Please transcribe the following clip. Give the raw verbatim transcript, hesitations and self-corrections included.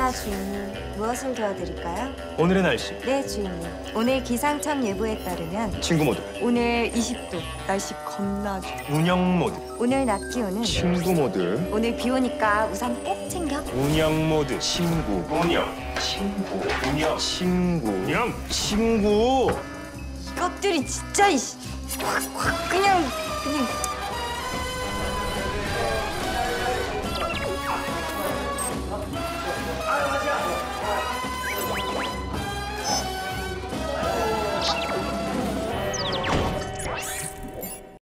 반갑습니다, 주인님. 무엇을 도와드릴까요? 오늘의 날씨. 네, 주인님. 오늘 기상청 예보에 따르면 친구 모드. 오늘 이십 도, 날씨 겁나죠. 운영 모드. 오늘 낮 기온은 친구 모드. 오늘 비 오니까 우산 꼭 챙겨. 운영 모드. 친구. 운영. 친구. 운영. 친구. 운영. 친구. 이것들이 진짜 이씨. 확, 확 그냥.